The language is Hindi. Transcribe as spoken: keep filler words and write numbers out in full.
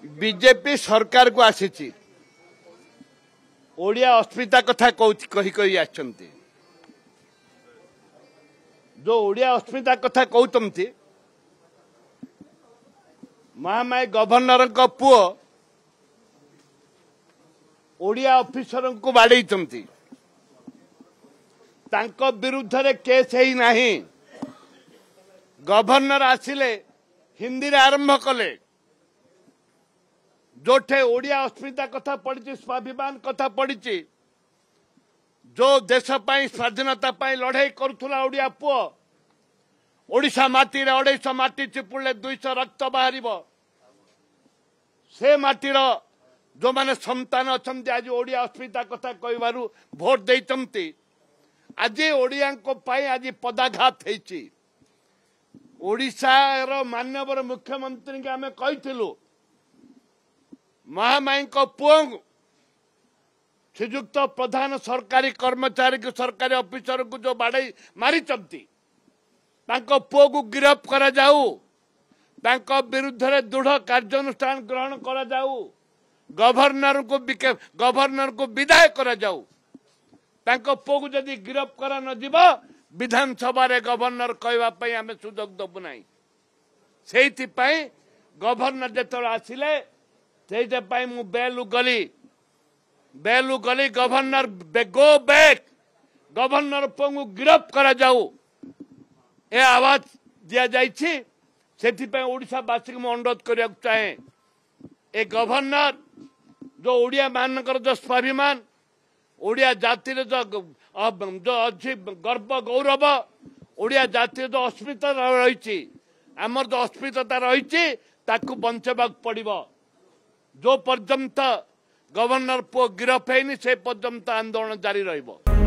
बीजेपी सरकार को आसी ओडिया अस्मिता कथा कही कही आछंती जो ओडिया अस्मिता कथा कहते महामाई गवर्नर का पुओ ओडिया ऑफिसर को बाड़े विरुद्ध रे केस है नहीं। गवर्नर आसिले हिंदी रे आरंभ कले जोठे ओडिया अस्मिता कथा पड़ी स्वाभिमान कथा पड़ी जो देश पाई स्वाधीनता पाई लड़ाई करुला ओडिया पुओ ओडिशा माटी रे अढ़ाईश माटी चिपुड़े दुईश रक्त बाहर से माटीर जो माने संतान अच्छा आज ओडिया अस्मिता कथा कहू भोट देते आज ओडिया आज पदाघात होती। ओडिशार माननीय मुख्यमंत्री के आम कहीलु महामाई पुओ श्रीजुक्त प्रधान सरकारी कर्मचारी को सरकारी ऑफिसर को जो बाड़े मारी पुओ को गिरफ्त करा जाऊ विरुद्ध रे दृढ़ कार्यानुष्ठान ग्रहण करा जाऊ गवर्नर को गवर्नर को विदाय करा जाऊ पुओ को जदि गिरफ्त करा न जीव विधानसभा रे गवर्नर कहवाई आम सुजोग दबु ना से गवर्नर जो आसिले से बेलू गली बेलू गली गवर्नर गो बैक गवर्नर पुओ को गिरफ्त करा जाऊ ए आवाज दिया जाइछि। सेथिपై ओडिशावासी को मैं अनुरोध करने चाहे ए गवर्नर जो ओडिया मानकर जो स्वाभिमान ओडिया जाति जो जो अच्छी गर्व गौरव ओडिया जाति जो अस्मिता रही आमर जो अस्मिता रही बंचवा पड़ो जो पर्यंत गवर्नर पुओ गिरफ है से पर्यंत आंदोलन जारी रहिबो।